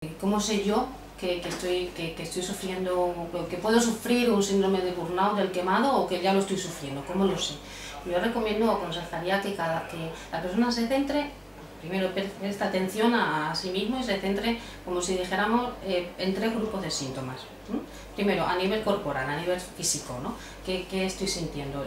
¿Cómo sé yo que estoy sufriendo, que puedo sufrir un síndrome de burnout del quemado o que ya lo estoy sufriendo? ¿Cómo lo sé? Yo recomiendo o aconsejaría que la persona se centre, primero preste atención a sí mismo y se centre, como si dijéramos, en tres grupos de síntomas. Primero, a nivel corporal, a nivel físico, ¿no? ¿Qué estoy sintiendo?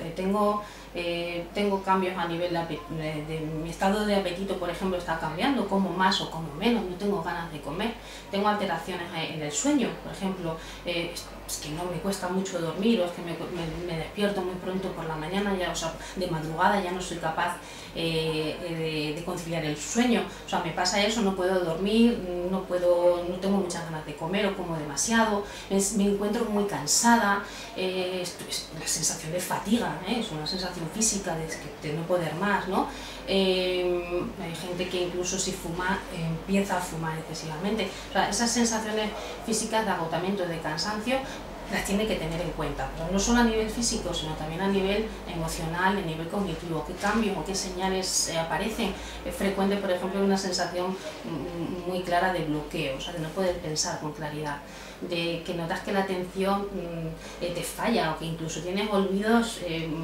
Tengo cambios a nivel de mi estado de apetito, por ejemplo, está cambiando, como más o como menos, no tengo ganas de comer, tengo alteraciones en el sueño, por ejemplo, es que no me cuesta mucho dormir, o es que me despierto muy pronto por la mañana, ya, o sea, de madrugada ya no soy capaz de conciliar el sueño, o sea, me pasa eso, no puedo dormir, no tengo muchas ganas de comer o como demasiado, me encuentro muy cansada, es la sensación de fatiga, es una sensación física de no poder más, ¿no? Hay gente que incluso si fuma, empieza a fumar excesivamente. O sea, esas sensaciones físicas de agotamiento, de cansancio, las tiene que tener en cuenta, pero no solo a nivel físico, sino también a nivel emocional, a nivel cognitivo. ¿Qué cambios o qué señales aparecen? Es frecuente, por ejemplo, una sensación muy clara de bloqueo, o sea, de no poder pensar con claridad, de que notas que la atención te falla o que incluso tienes olvidos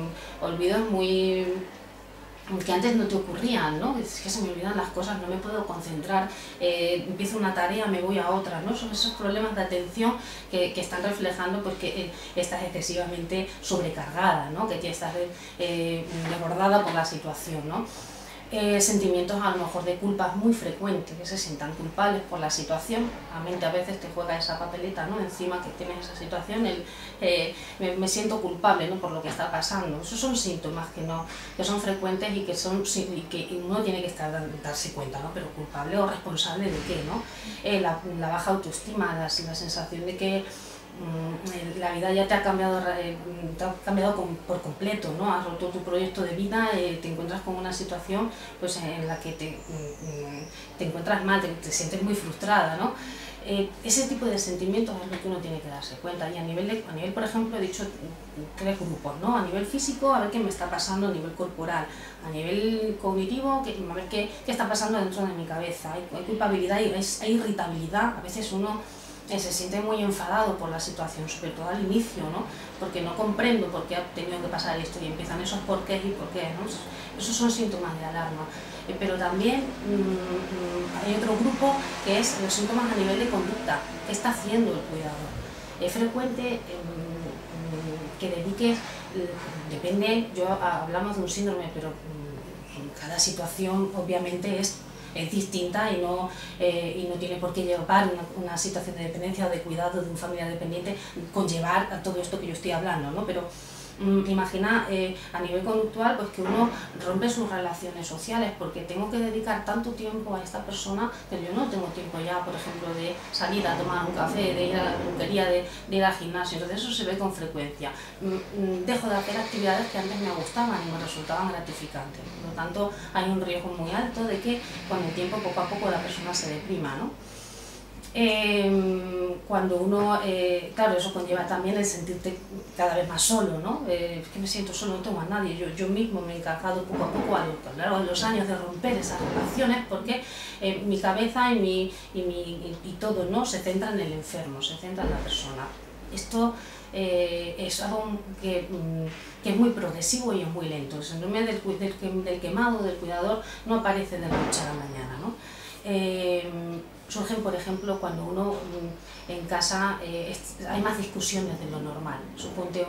muy que antes no te ocurrían, ¿no? Es que se me olvidan las cosas, no me puedo concentrar, empiezo una tarea, me voy a otra, ¿no? Son esos problemas de atención que están reflejando porque estás excesivamente sobrecargada, ¿no? Que ya estás desbordada por la situación, ¿no? Sentimientos a lo mejor de culpa muy frecuentes, que se sientan culpables por la situación, la mente a veces te juega esa papeleta, ¿no? Encima que tienes esa situación, me siento culpable, ¿no? Por lo que está pasando. Esos son síntomas que son frecuentes y que uno tiene que darse cuenta, ¿no? Pero culpable o responsable de qué, ¿no? La baja autoestima, la sensación de que la vida ya te ha cambiado por completo, ¿no? Has roto tu proyecto de vida, te encuentras con una situación pues, en la que te encuentras mal, te sientes muy frustrada, ¿no? Ese tipo de sentimientos es lo que uno tiene que darse cuenta. Y a nivel, por ejemplo, he dicho tres grupos, ¿no? A nivel físico, a ver qué me está pasando a nivel corporal. A nivel cognitivo, a ver qué está pasando dentro de mi cabeza. Hay culpabilidad y hay irritabilidad. A veces uno se siente muy enfadado por la situación, sobre todo al inicio, ¿no? Porque no comprendo por qué ha tenido que pasar esto y empiezan esos porqués y porqués, ¿no? Esos son síntomas de alarma. Pero también hay otro grupo que es los síntomas a nivel de conducta. ¿Qué está haciendo el cuidador? Es frecuente que dediques, depende, hablamos de un síndrome, pero cada situación obviamente es distinta y no tiene por qué llevar una situación de dependencia o de cuidado de un familiar dependiente, conllevar a todo esto que yo estoy hablando, ¿no? Pero imagina a nivel conductual pues que uno rompe sus relaciones sociales porque tengo que dedicar tanto tiempo a esta persona que yo no tengo tiempo ya, por ejemplo, de salir a tomar un café, de ir a la peluquería, de ir al gimnasio. Entonces eso se ve con frecuencia. Dejo de hacer actividades que antes me gustaban y me resultaban gratificantes. Por lo tanto, hay un riesgo muy alto de que con el tiempo, poco a poco, la persona se deprima, ¿no? Cuando uno, claro, eso conlleva también el sentirte cada vez más solo, ¿no? Es que me siento solo, no tengo a nadie, yo mismo me he encargado poco a poco a lo largo de los años de romper esas relaciones porque mi cabeza y todo, ¿no? Se centra en el enfermo, se centra en la persona. Esto es algo que es muy progresivo y es muy lento. El síndrome del quemado, del cuidador, no aparece de la noche a la mañana, ¿no? Surgen, por ejemplo, cuando uno en casa hay más discusiones de lo normal. Suponte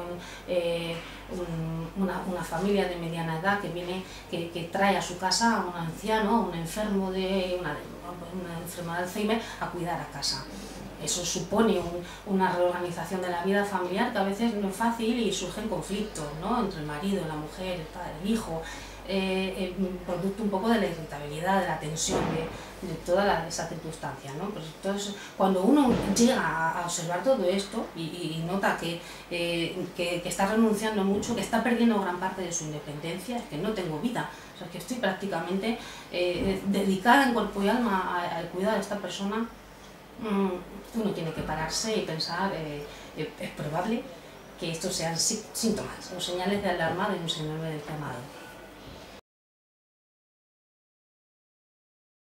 una familia de mediana edad que trae a su casa a un anciano, a un enfermo de una enfermedad de Alzheimer a cuidar a casa. Eso supone una reorganización de la vida familiar que a veces no es fácil y surgen conflictos, ¿no? Entre el marido, la mujer, el padre, el hijo, producto un poco de la irritabilidad, de la tensión, de toda esa circunstancia, ¿no? Pues entonces, cuando uno llega a observar todo esto y nota que está renunciando mucho, que está perdiendo gran parte de su independencia, es que no tengo vida, o sea, que estoy prácticamente dedicada en cuerpo y alma al cuidado de esta persona, uno tiene que pararse y pensar, es probable que estos sean síntomas o señales de alarma de un síndrome del quemado.